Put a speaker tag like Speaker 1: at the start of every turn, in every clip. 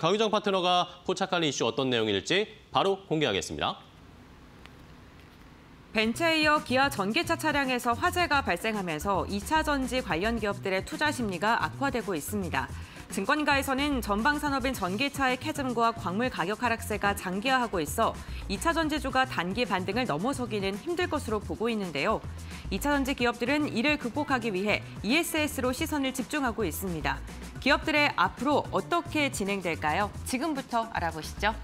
Speaker 1: 강유정 파트너가 포착하는 이슈 어떤 내용일지 바로 공개하겠습니다.
Speaker 2: 벤츠에 이어 기아 전기차 차량에서 화재가 발생하면서 2차 전지 관련 기업들의 투자 심리가 악화되고 있습니다. 증권가에서는 전방 산업인 전기차의 캐즘과 광물 가격 하락세가 장기화하고 있어 2차 전지주가 단기 반등을 넘어서기는 힘들 것으로 보고 있는데요. 2차 전지 기업들은 이를 극복하기 위해 ESS로 시선을 집중하고 있습니다. 기업들의 앞으로 어떻게 진행될까요? 지금부터 알아보시죠.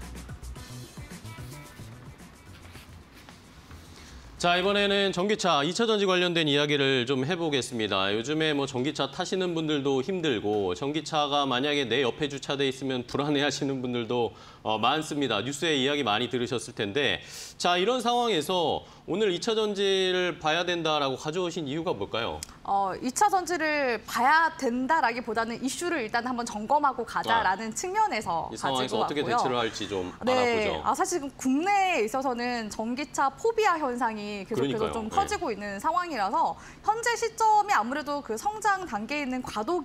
Speaker 1: 자, 이번에는 전기차 2차 전지 관련된 이야기를 좀 해보겠습니다. 요즘에 뭐 전기차 타시는 분들도 힘들고 전기차가 만약에 내 옆에 주차돼 있으면 불안해하시는 분들도 많습니다. 뉴스에 이야기 많이 들으셨을 텐데, 자, 이런 상황에서 오늘 2차 전지를 봐야 된다라고 가져오신 이유가 뭘까요?
Speaker 3: 2차 전지를 봐야 된다라기보다는 이슈를 일단 한번 점검하고 가자라는 측면에서
Speaker 1: 이 상황에서
Speaker 3: 가지고
Speaker 1: 어떻게
Speaker 3: 왔고요.
Speaker 1: 대처를 할지 좀
Speaker 3: 네,
Speaker 1: 알아보죠.
Speaker 3: 사실 지금 국내에 있어서는 전기차 포비아 현상이 계속해서
Speaker 1: 그러니까요.
Speaker 3: 좀
Speaker 1: 네.
Speaker 3: 커지고 있는 상황이라서 현재 시점이 아무래도 그 성장 단계에 있는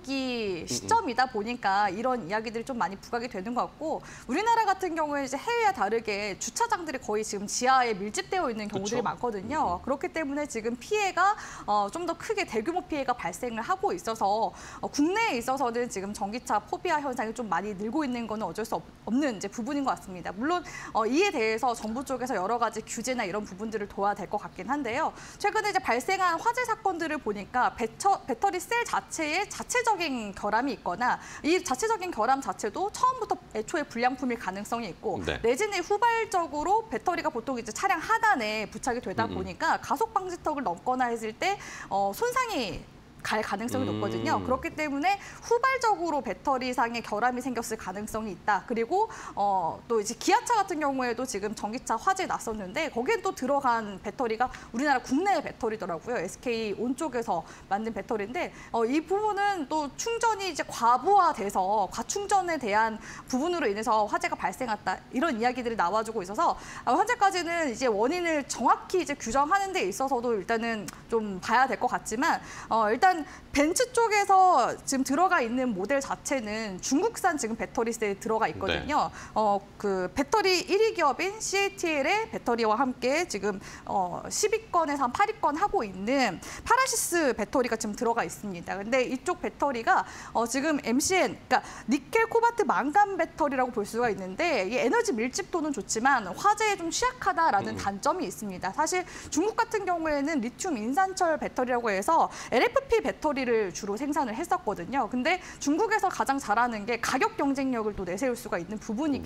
Speaker 3: 과도기 시점이다 보니까 이런 이야기들이 좀 많이 부각이 되는 것 같고, 우리나라 같은 경우에 이제 해외와 다르게 주차장들이 거의 지금 지하에 밀집되어 있는 경우들이
Speaker 1: 그쵸?
Speaker 3: 많거든요. 그렇기 때문에 지금 피해가 좀 더 크게 대규모 피해가 발생을 하고 있어서 국내에 있어서는 지금 전기차 포비아 현상이 좀 많이 늘고 있는 거는 어쩔 수 없는 이제 부분인 것 같습니다. 물론 이에 대해서 정부 쪽에서 여러 가지 규제나 이런 부분들을 둬야 될 것 같긴 한데요. 최근에 이제 발생한 화재 사건들을 보니까 배터리 셀 자체에 자체적인 결함이 있거나 이 자체적인 결함 자체도 처음부터 애초에 불량품일 가능성이 있고,
Speaker 1: 네.
Speaker 3: 내지는 후발적으로 배터리가 보통 이제 차량 하단에 부착이 되다 보니까 가속 방지턱을 넘거나 했을 때 손상이 갈 가능성이 높거든요. 그렇기 때문에 후발적으로 배터리상의 결함이 생겼을 가능성이 있다. 그리고 또 이제 기아차 같은 경우에도 지금 전기차 화재 났었는데 거기에 또 들어간 배터리가 우리나라 국내 배터리더라고요. SK온 쪽에서 만든 배터리인데 이 부분은 또 충전이 이제 과부하돼서 과충전에 대한 부분으로 인해서 화재가 발생했다. 이런 이야기들이 나와주고 있어서 현재까지는 이제 원인을 정확히 이제 규정하는 데 있어서도 일단은 좀 봐야 될 것 같지만 일단 벤츠 쪽에서 지금 들어가 있는 모델 자체는 중국산 지금 배터리셀에 들어가 있거든요. 네. 그 배터리 1위 기업인 CATL의 배터리와 함께 지금 10위권에서 한 8위권 하고 있는 파라시스 배터리가 지금 들어가 있습니다. 근데 이쪽 배터리가 지금 MCN, 그러니까 니켈 코발트 망간 배터리라고 볼 수가 있는데 이 에너지 밀집도는 좋지만 화재에 좀 취약하다라는 단점이 있습니다. 사실 중국 같은 경우에는 리튬 인산철 배터리라고 해서 LFP 배터리를 주로 생산을 했었거든요. 근데 중국에서 가장 잘하는 게 가격 경쟁력을 또 내세울 수가 있는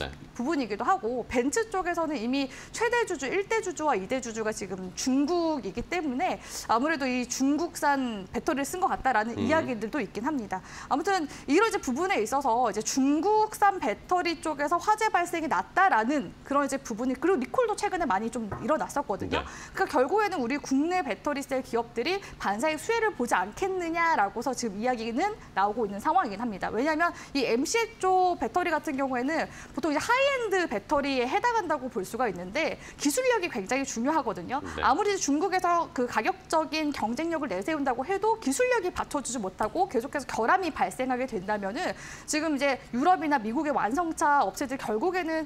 Speaker 3: 부분이기도 하고, 벤츠 쪽에서는 이미 최대 주주, 1대 주주와 2대 주주가 지금 중국이기 때문에 아무래도 이 중국산 배터리를 쓴 것 같다라는 이야기들도 있긴 합니다. 아무튼 이런 이제 부분에 있어서 이제 중국산 배터리 쪽에서 화재 발생이 낮다라는 그런 이제 부분이, 그리고 리콜도 최근에 많이 좀 일어났었거든요.
Speaker 1: 네.
Speaker 3: 그러니까 결국에는 우리 국내 배터리셀 기업들이 반사익 수혜를 보지 않겠느냐라고서 지금 이야기는 나오고 있는 상황이긴 합니다. 왜냐하면 이 MCL 쪽 배터리 같은 경우에는 보통 이제 하이엔드 배터리에 해당한다고 볼 수가 있는데 기술력이 굉장히 중요하거든요.
Speaker 1: 네.
Speaker 3: 아무리 중국에서 그 가격적인 경쟁력을 내세운다고 해도 기술력이 받쳐주지 못하고 계속해서 결함이 발생하게 된다면은 지금 이제 유럽이나 미국의 완성차 업체들 결국에는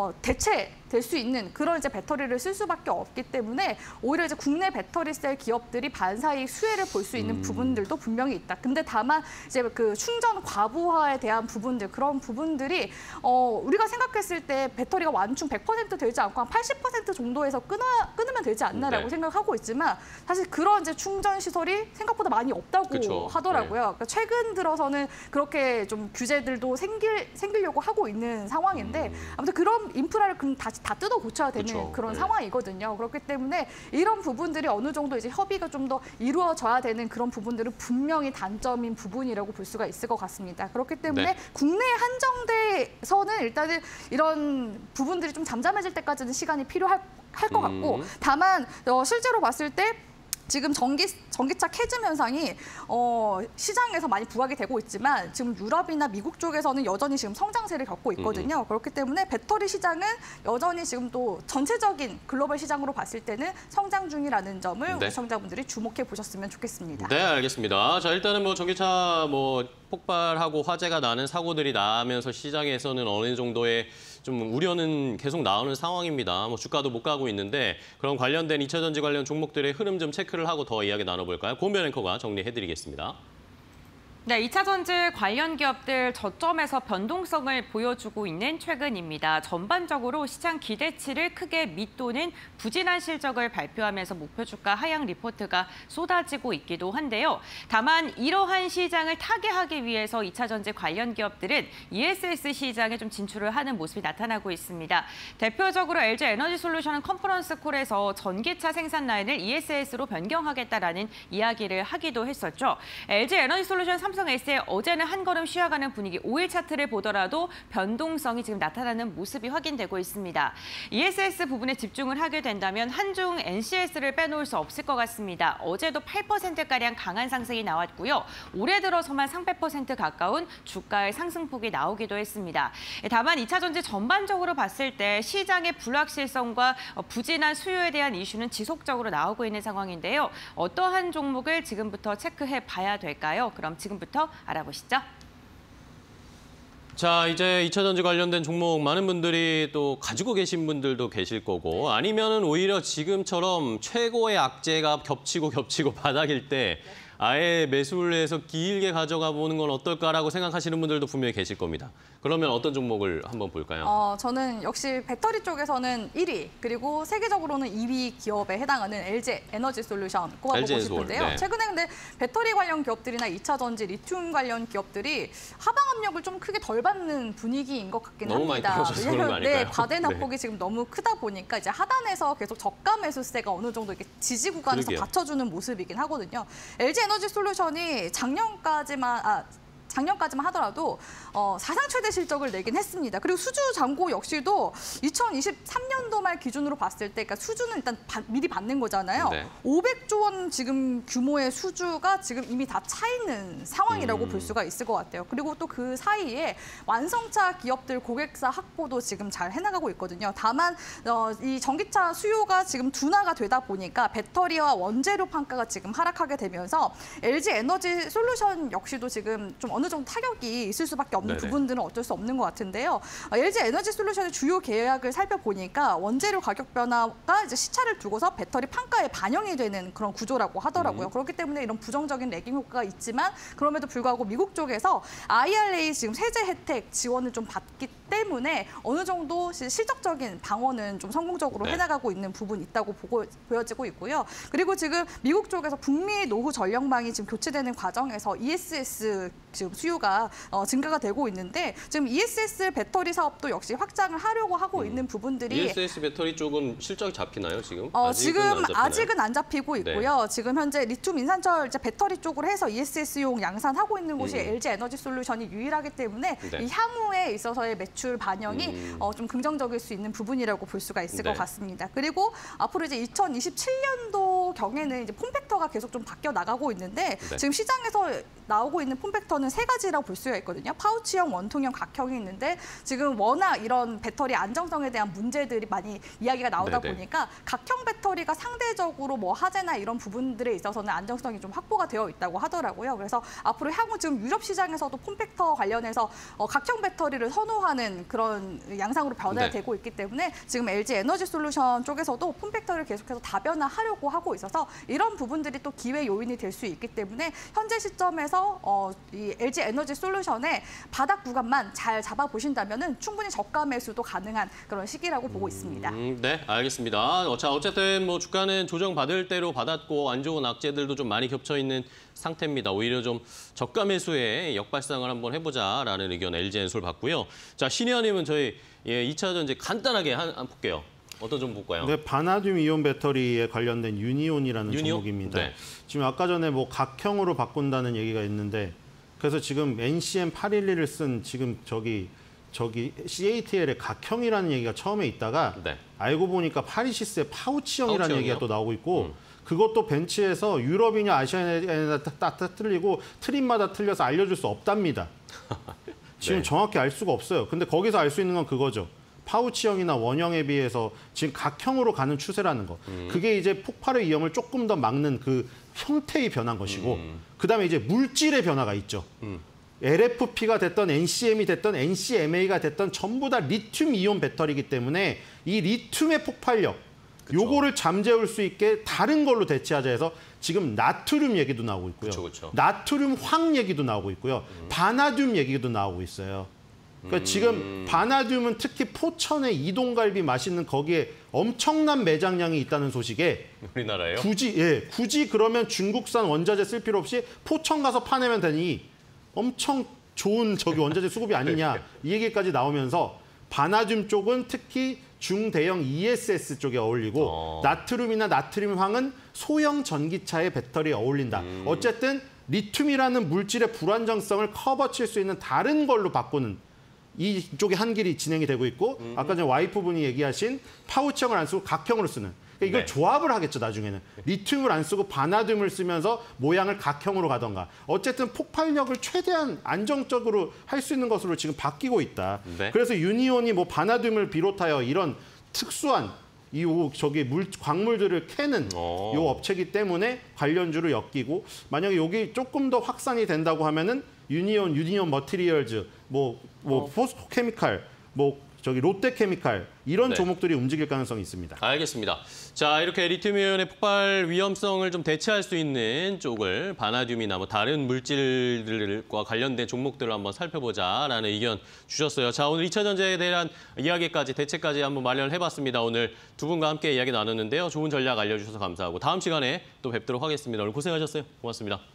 Speaker 3: 대체될 수 있는 그런 이제 배터리를 쓸 수밖에 없기 때문에 오히려 이제 국내 배터리셀 기업들이 반사이익 수혜를 볼 수 있는 부분들도 분명히 있다. 근데 다만 이제 그 충전 과부하에 대한 부분들, 그런 부분들이 우리가 생각했을 때 배터리가 완충 100% 되지 않고 한 80% 정도에서 끊으면 되지 않나라고
Speaker 1: 네.
Speaker 3: 생각하고 있지만 사실 그런 이제 충전 시설이 생각보다 많이 없다고
Speaker 1: 그쵸.
Speaker 3: 하더라고요.
Speaker 1: 네.
Speaker 3: 그러니까 최근 들어서는 그렇게 좀 규제들도 생기려고 하고 있는 상황인데 아무튼 그런 인프라를 그럼 다시 다 뜯어 고쳐야 되는
Speaker 1: 그쵸.
Speaker 3: 그런
Speaker 1: 네.
Speaker 3: 상황이거든요. 그렇기 때문에 이런 부분들이 어느 정도 이제 협의가 좀 더 이루어져야 되는 그런 부분들은 분명히 단점인 부분이라고 볼 수가 있을 것 같습니다. 그렇기 때문에
Speaker 1: 네.
Speaker 3: 국내 한정돼서는 일단은 이런 부분들이 좀 잠잠해질 때까지는 시간이 필요할 것 같고, 다만 실제로 봤을 때 지금 전기차 캐즘 현상이 시장에서 많이 부각이 되고 있지만 지금 유럽이나 미국 쪽에서는 여전히 지금 성장세를 겪고 있거든요. 그렇기 때문에 배터리 시장은 여전히 지금 또 전체적인 글로벌 시장으로 봤을 때는 성장 중이라는 점을
Speaker 1: 네.
Speaker 3: 우리 시청자분들이 주목해 보셨으면 좋겠습니다.
Speaker 1: 네, 알겠습니다. 자, 일단은 뭐 전기차 뭐 폭발하고 화재가 나는 사고들이 나면서 시장에서는 어느 정도의 좀 우려는 계속 나오는 상황입니다. 뭐 주가도 못 가고 있는데 그런 관련된 2차 전지 관련 종목들의 흐름 좀 체크를 하고 더 이야기 나눠볼까요? 고은별 앵커가 정리해드리겠습니다.
Speaker 2: 네, 2차 전지 관련 기업들 저점에서 변동성을 보여주고 있는 최근입니다. 전반적으로 시장 기대치를 크게 밑도는 부진한 실적을 발표하면서 목표 주가 하향 리포트가 쏟아지고 있기도 한데요. 다만 이러한 시장을 타개하기 위해서 2차 전지 관련 기업들은 ESS 시장에 좀 진출을 하는 모습이 나타나고 있습니다. 대표적으로 LG 에너지 솔루션은 컨퍼런스 콜에서 전기차 생산 라인을 ESS로 변경하겠다라는 이야기를 하기도 했었죠. LG 에너지 솔루션 삼성 S에 어제는 한 걸음 쉬어가는 분위기, 5일 차트를 보더라도 변동성이 지금 나타나는 모습이 확인되고 있습니다. ESS 부분에 집중을 하게 된다면 한중 NCS를 빼놓을 수 없을 것 같습니다. 어제도 8%가량 강한 상승이 나왔고요. 올해 들어서만 300% 가까운 주가의 상승폭이 나오기도 했습니다. 다만 2차 전지 전반적으로 봤을 때 시장의 불확실성과 부진한 수요에 대한 이슈는 지속적으로 나오고 있는 상황인데요. 어떠한 종목을 지금부터 체크해 봐야 될까요? 그럼 지금부터 알아보시죠.
Speaker 1: 자, 이제 2차 전지 관련된 종목 많은 분들이 또 가지고 계신 분들도 계실 거고 아니면은 오히려 지금처럼 최고의 악재가 겹치고 바닥일 때 아예 매수를 해서 길게 가져가 보는 건 어떨까라고 생각하시는 분들도 분명히 계실 겁니다. 그러면 어떤 종목을 한번 볼까요?
Speaker 3: 저는 역시 배터리 쪽에서는 1위, 그리고 세계적으로는 2위 기업에 해당하는 LG 에너지 솔루션 꼽아보고 싶은데요.
Speaker 1: 네.
Speaker 3: 최근에 근데 배터리 관련 기업들이나 2차 전지, 리튬 관련 기업들이 하방 압력을 좀 크게 덜 받는 분위기인 것 같긴
Speaker 1: 너무
Speaker 3: 합니다.
Speaker 1: 많이 떨어져서 그런 거 아닐까요?
Speaker 3: 네, 과대 낙폭이
Speaker 1: 네.
Speaker 3: 지금 너무 크다 보니까 이제 하단에서 계속 저가 매수세가 어느 정도 이렇게 지지 구간에서
Speaker 1: 그러게요.
Speaker 3: 받쳐주는 모습이긴 하거든요. LG 에너지 솔루션이 작년까지만 하더라도 사상 최대 실적을 내긴 했습니다. 그리고 수주 잔고 역시도 2023년도 말 기준으로 봤을 때, 그러니까 수주는 일단 미리 받는 거잖아요.
Speaker 1: 네.
Speaker 3: 500조 원 지금 규모의 수주가 지금 이미 다 차 있는 상황이라고 볼 수가 있을 것 같아요. 그리고 또 그 사이에 완성차 기업들 고객사 확보도 지금 잘 해나가고 있거든요. 다만 이 전기차 수요가 지금 둔화가 되다 보니까 배터리와 원재료 판가가 지금 하락하게 되면서 LG 에너지 솔루션 역시도 지금 좀 어느 정도 타격이 있을 수밖에 없는
Speaker 1: 네네.
Speaker 3: 부분들은 어쩔 수 없는 것 같은데요. LG 에너지 솔루션의 주요 계약을 살펴보니까 원재료 가격 변화가 이제 시차를 두고서 배터리 판가에 반영이 되는 그런 구조라고 하더라고요. 그렇기 때문에 이런 부정적인 레깅 효과가 있지만 그럼에도 불구하고 미국 쪽에서 IRA 지금 세제 혜택 지원을 좀 받기 때문에 어느 정도 실적적인 방어는 좀 성공적으로
Speaker 1: 네.
Speaker 3: 해나가고 있는 부분이 있다고 보여지고 있고요. 그리고 지금 미국 쪽에서 북미 노후 전력망이 지금 교체되는 과정에서 ESS 지금 수요가 증가가 되고 있는데 지금 ESS 배터리 사업도 역시 확장을 하려고 하고 있는 부분들이
Speaker 1: ESS 배터리 쪽은 실적이 잡히나요, 지금?
Speaker 3: 지금
Speaker 1: 안 잡히나요?
Speaker 3: 아직은 안 잡히고 있고요.
Speaker 1: 네.
Speaker 3: 지금 현재 리튬 인산철 이제 배터리 쪽으로 해서 ESS용 양산하고 있는 곳이
Speaker 1: 음.
Speaker 3: LG 에너지 솔루션이 유일하기 때문에
Speaker 1: 네.
Speaker 3: 이 향후에 있어서의 매출 반영이 좀 긍정적일 수 있는 부분이라고 볼 수가 있을
Speaker 1: 네.
Speaker 3: 것 같습니다. 그리고 앞으로 이제 2027년도 경에는 이제 폼팩터가 계속 좀 바뀌어 나가고 있는데
Speaker 1: 네.
Speaker 3: 지금 시장에서 나오고 있는 폼팩터는 세 가지라고 볼 수가 있거든요. 파우치형, 원통형, 각형이 있는데 지금 워낙 이런 배터리 안정성에 대한 문제들이 많이 이야기가 나오다
Speaker 1: 네네.
Speaker 3: 보니까 각형 배터리가 상대적으로 뭐 화재나 이런 부분들에 있어서는 안정성이 좀 확보가 되어 있다고 하더라고요. 그래서 앞으로 향후 지금 유럽 시장에서도 폼팩터 관련해서 각형 배터리를 선호하는 그런 양상으로 변화되고 있기 때문에 지금 LG 에너지 솔루션 쪽에서도 폼팩터를 계속해서 다변화하려고 하고 있어서 이런 부분들이 또 기회 요인이 될 수 있기 때문에 현재 시점에서 이 LG 에너지 솔루션의 바닥 구간만 잘 잡아보신다면은 충분히 저가 매수도 가능한 그런 시기라고 보고 있습니다.
Speaker 1: 네, 알겠습니다. 자, 어쨌든 뭐 주가는 조정받을 대로 받았고 안 좋은 악재들도 좀 많이 겹쳐 있는 상태입니다. 오히려 좀 저가 매수에 역발상을 한번 해보자라는 의견 LG엔솔 받고요. 자, 신의원님은 저희 2차 전지 간단하게 한 볼게요. 어떤 좀 볼까요?
Speaker 4: 네, 바나듐 이온 배터리에 관련된 유니온이라는
Speaker 1: 유니온?
Speaker 4: 종목입니다.
Speaker 1: 네.
Speaker 4: 지금 아까 전에 뭐 각형으로 바꾼다는 얘기가 있는데 그래서 지금 NCM 811을 쓴 지금 저기 CATL의 각형이라는 얘기가 처음에 있다가
Speaker 1: 네.
Speaker 4: 알고 보니까 파리시스의 파우치형이라는
Speaker 1: 파우치형이요?
Speaker 4: 얘기가 또 나오고 있고 그것도 벤치에서 유럽이냐 아시아냐 다 틀리고 트림마다 틀려서 알려줄 수 없답니다. 지금
Speaker 1: 네.
Speaker 4: 정확히 알 수가 없어요. 근데 거기서 알 수 있는 건 그거죠. 파우치형이나 원형에 비해서 지금 각형으로 가는 추세라는 거. 그게 이제 폭발의 위험을 조금 더 막는 그 형태의 변화인 것이고 그다음에 이제 물질의 변화가 있죠. LFP가 됐던 NCM이 됐던 NCMA가 됐던 전부 다 리튬 이온 배터리이기 때문에 이 리튬의 폭발력 요거를 잠재울 수 있게 다른 걸로 대체하자 해서 지금 나트륨 얘기도 나오고 있고요.
Speaker 1: 그쵸.
Speaker 4: 나트륨 황 얘기도 나오고 있고요. 바나듐 얘기도 나오고 있어요. 그러니까 지금 바나듐은 특히 포천의 이동갈비 맛있는 거기에 엄청난 매장량이 있다는 소식에
Speaker 1: 우리나라예요?
Speaker 4: 굳이 그러면 중국산 원자재 쓸 필요 없이 포천 가서 파내면 되니 엄청 좋은 저기 원자재 수급이 아니냐 이 얘기까지 나오면서 바나듐 쪽은 특히 중대형 ESS 쪽에 어울리고 나트륨이나 나트륨 황은 소형 전기차의 배터리에 어울린다. 어쨌든 리튬이라는 물질의 불안정성을 커버칠 수 있는 다른 걸로 바꾸는 이쪽에 한 길이 진행이 되고 있고 아까 전에 와이프분이 얘기하신 파우치형을 안 쓰고 각형으로 쓰는 그러니까 이걸
Speaker 1: 네.
Speaker 4: 조합을 하겠죠 나중에는 리튬을 안 쓰고 바나듐을 쓰면서 모양을 각형으로 가던가 어쨌든 폭발력을 최대한 안정적으로 할 수 있는 것으로 지금 바뀌고 있다.
Speaker 1: 네.
Speaker 4: 그래서 유니온이 뭐 바나듐을 비롯하여 이런 특수한 광물들을 캐는 요 업체이기 때문에 관련주를 엮이고 만약에 여기 조금 더 확산이 된다고 하면은 유니온 머티리얼즈 포스코케미칼 롯데케미칼 이런
Speaker 1: 네.
Speaker 4: 종목들이 움직일 가능성이 있습니다.
Speaker 1: 알겠습니다. 자, 이렇게 리튬이온의 폭발 위험성을 좀 대체할 수 있는 쪽을 바나듐이나 뭐 다른 물질들과 관련된 종목들을 한번 살펴보자라는 의견 주셨어요. 자, 오늘 2차 전지에 대한 이야기까지 대체까지 한번 마련을 해봤습니다. 오늘 두 분과 함께 이야기 나눴는데요. 좋은 전략 알려주셔서 감사하고 다음 시간에 또 뵙도록 하겠습니다. 오늘 고생하셨어요. 고맙습니다.